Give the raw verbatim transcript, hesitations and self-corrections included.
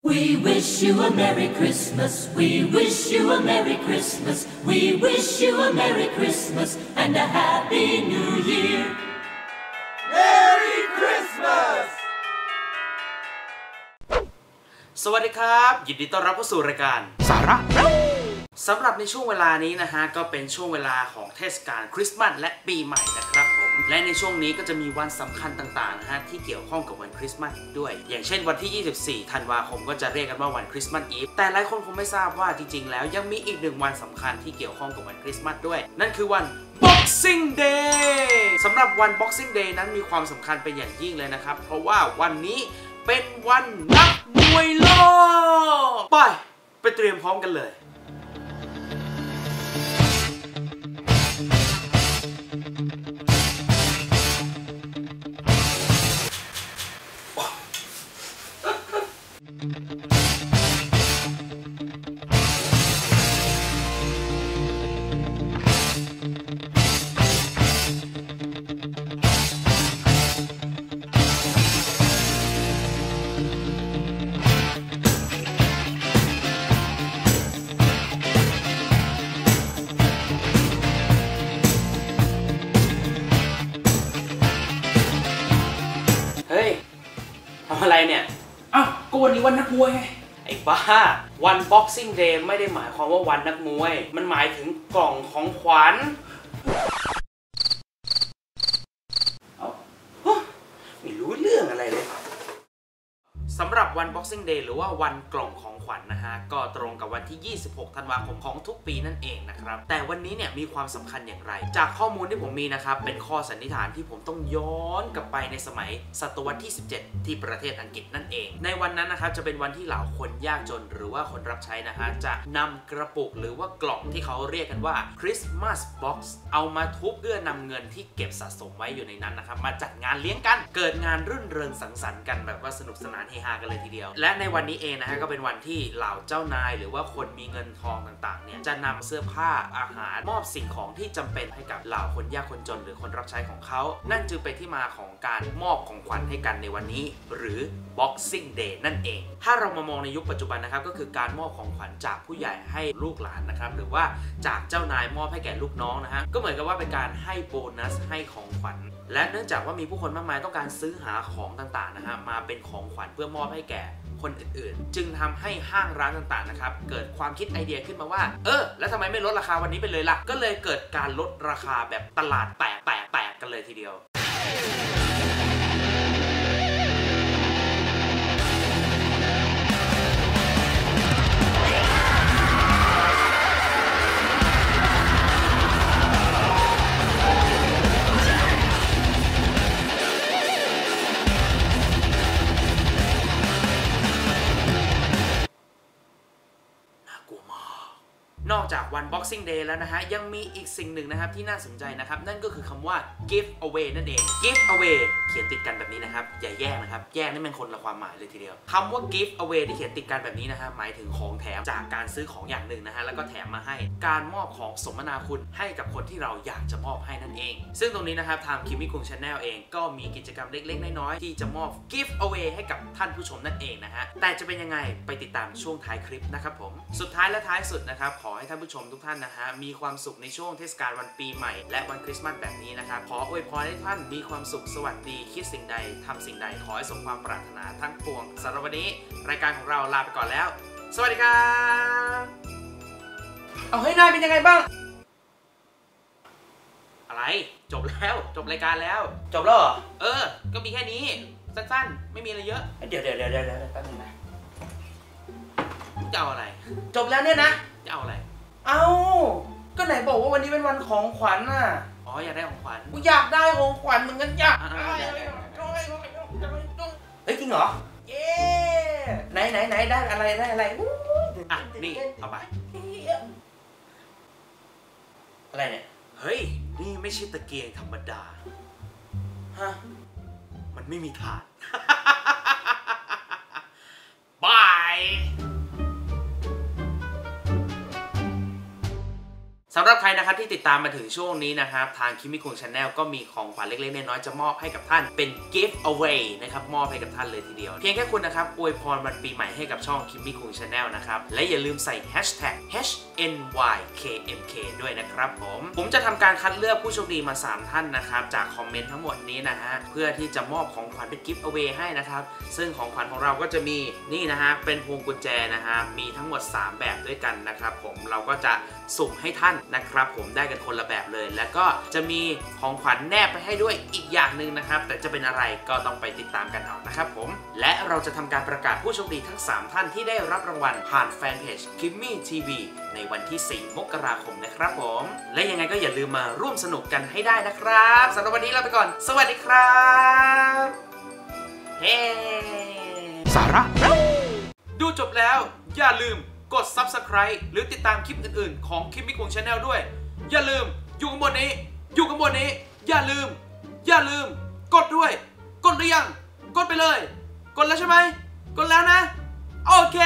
We wish you a Merry Christmas. We wish you a Merry Christmas. We wish you a Merry Christmas and a Happy New Year. Merry Christmas สวัสดีครับยินดีต้อนรับเข้าสู่รายการสาระสำหรับในช่วงเวลานี้นะฮะก็เป็นช่วงเวลาของเทศกาลคริสต์มาสและปีใหม่นะครับผมและในช่วงนี้ก็จะมีวันสำคัญต่างๆนะฮะที่เกี่ยวข้องกับวันคริสต์มาสด้วยอย่างเช่นวันที่ยี่สิบสี่ธันวาคมก็จะเรียกกันว่าวันคริสต์มาสอีฟแต่หลายคนคงไม่ทราบว่าจริงๆแล้วยังมีอีกหนึ่งวันสำคัญที่เกี่ยวข้องกับวันคริสต์มาสด้วยนั่นคือวัน Boxing Day สำหรับวัน Boxing Day นั้นมีความสำคัญเป็นอย่างยิ่งเลยนะครับเพราะว่าวันนี้เป็นวันนักมวยโลกไปไปเตรียมพร้อมกันเลยอะไรเนี่ยอ้าวก็วันนี้วันนักมวยไงไอ้บ้าวัน Boxing Day ไม่ได้หมายความว่าวันนักมวยมันหมายถึงกล่องของขวัญเอาไม่รู้เรื่องอะไรเลยสำหรับวัน Boxing Day หรือว่าวันกล่องของขวัญ น, นะฮะก็ตรงกับวันที่ยี่สิบหกธันวาคมของทุกปีนั่นเองนะครับแต่วันนี้เนี่ยมีความสำคัญอย่างไรจากข้อมูลที่ผมมีนะครับเป็นข้อสันนิษฐานที่ผมต้องย้อนกลับไปในสมัยศตวรรษที่สิบเจ็ดที่ประเทศอังกฤษนั่นเองในวันนั้นนะครับจะเป็นวันที่เหล่าคนยากจนหรือว่าคนรับใช้นะฮะจะนำกระปุกหรือว่ากล่องที่เขาเรียกกันว่า Christmas Box เอามาทุบเพื่อนำเงินที่เก็บสะสมไว้อยู่ในนั้นนะครับมาจัดงานเลี้ยงกันเกิดงานรื่นเริงสังสรรค์กันแบบว่าสนุกสนานเฮฮากันเลยทีเดียวและในวันนี้เองนะฮะก็เป็นวันที่เหล่าเจ้านายหรือว่าคนมีเงินทองต่างๆเนี่ยจะนำเสื้อผ้าอาหารมอบสิ่งของที่จำเป็นให้กับเหล่าคนยากคนจนหรือคนรับใช้ของเขานั่นจึงเป็นที่มาของการมอบของขวัญให้กันในวันนี้หรือ Boxing Day นั่นเองถ้าเรามามองในยุคปัจจุบันนะครับก็คือการมอบของขวัญจากผู้ใหญ่ให้ลูกหลานนะครับหรือว่าจากเจ้านายมอบให้แก่ลูกน้องนะฮะก็เหมือนกับว่าเป็นการให้โบนัสให้ของขวัญและเนื่องจากว่ามีผู้คนมากมายต้องการซื้อหาของต่างๆนะฮะมาเป็นของขวัญเพื่อมอบให้แก่คนอื่นๆจึงทำให้ห้างร้านต่างๆนะครับเกิดความคิดไอเดียขึ้นมาว่าเออแล้วทำไมไม่ลดราคาวันนี้ไปเลยล่ะก็เลยเกิดการลดราคาแบบตลาดแตกแตกแตกกันเลยทีเดียวนอกจากวัน Boxing Day แล้วนะฮะยังมีอีกสิ่งหนึ่งนะครับที่น่าสนใจนะครับนั่นก็คือคำว่า give away นั่นเอง give away เขียนติดกันแบบนี้นะครับอย่าแยกนะครับแยกนี่มันคนละความหมายเลยทีเดียวคำว่า give away ที่เขียนติดกันแบบนี้นะฮะหมายถึงของแถมจากการซื้อของอย่างหนึ่งนะฮะแล้วก็แถมมาให้การมอบของสมนาคุณให้กับคนที่เราอยากจะมอบให้นั่นเองซึ่งตรงนี้นะครับทางคิมมี่คุง Channel เองก็มีกิจกรรมเล็กๆน้อยๆที่จะมอบ give away ให้กับท่านผู้ชมนั่นเองนะฮะแต่จะเป็นยังไงไปติดตามช่วงท้ายคลิปนะครับผมสุดท้ายและท้ายสุดนะครับขอให้ท่านผู้ชมทุกท่านนะฮะมีความสุขในช่วงเทศกาลวันปีใหม่และวันคริสต์มาสแบบนี้นะครับขออวยพรให้ท่านมีความสุขสวัสดีคิดสิ่งใดทำสิ่งใดขอให้สมความปรารถนาทั้งปวงสำหรับวันนี้รายการของเราลาไปก่อนแล้วสวัสดีครับเอาให้นายเป็นยังไงบ้างอะไรจบแล้วจบรายการแล้วจบแล้วเหรอเออก็มีแค่นี้สั้นๆไม่มีอะไรเยอะเดี๋ยวเดี๋ยวเดี๋ยวเดี๋ยวแป๊บนึงนะจะเอาอะไรจบแล้วเนี่ยนะจะเอาอะไรเอาก็ไหนบอกว่าวันนี้เป็นวันของขวัญน่ะอ๋ออยากได้ของขวัญกูอยากได้ของขวัญเหมือนกันอยากเฮ้ยจริงเหรอเย้ไหนไหนไหนได้อะไรได้อะไรอ่ะนี่เอาไปอะไรเนี่ยเฮ้ยนี่ไม่ใช่ตะเกียงธรรมดาฮะมันไม่มีถาดบายสำหรับใครนะครับที่ติดตามมาถึงช่วงนี้นะครับทางคิมมี่คุง Channel ก็มีของขวัญเล็กๆน้อยๆจะมอบให้กับท่านเป็น gift away นะครับมอบให้กับท่านเลยทีเดียวเพียงแค่คุณนะครับอวยพรวันปีใหม่ให้กับช่องคิมมี่คุง Channel นะครับและอย่าลืมใส่ แฮชแท็ก เอช เอ็น วาย เค เอ็ม เค ด้วยนะครับผมผมจะทำการคัดเลือกผู้โชคดีมาสามท่านนะครับจากคอมเมนต์ทั้งหมดนี้นะฮะเพื่อที่จะมอบของขวัญเป็น gift away ให้นะครับซึ่งของขวัญของเราก็จะมีนี่นะฮะเป็นพวงกุญแจนะฮะมีทั้งหมดสามแบบด้วยกันนะครับผมเราก็จะสุ่มให้ท่านนะครับผมได้กันคนละแบบเลยแล้วก็จะมีของขวัญแนบไปให้ด้วยอีกอย่างหนึ่งนะครับแต่จะเป็นอะไรก็ต้องไปติดตามกันเอานะครับผมและเราจะทำการประกาศผู้โชคดีทั้งสามท่านที่ได้รับรางวัลผ่านแฟนเพจ Kimmy ที วี ในวันที่สี่มกราคมนะครับผมและยังไงก็อย่าลืมมาร่วมสนุกกันให้ได้นะครับสำหรับวันนี้ลาไปก่อนสวัสดีครับเฮ้สาระดูจบแล้วอย่าลืมกด ซับสไครบ์ หรือติดตามคลิปอื่นๆของคิมมี่คุง Channel ด้วยอย่าลืมอยู่ข้างบนนี้อยู่ข้างบนนี้อย่าลืมอย่าลืมกดด้วยกดหรือยังกดไปเลยกดแล้วใช่ไหมกดแล้วนะโอเค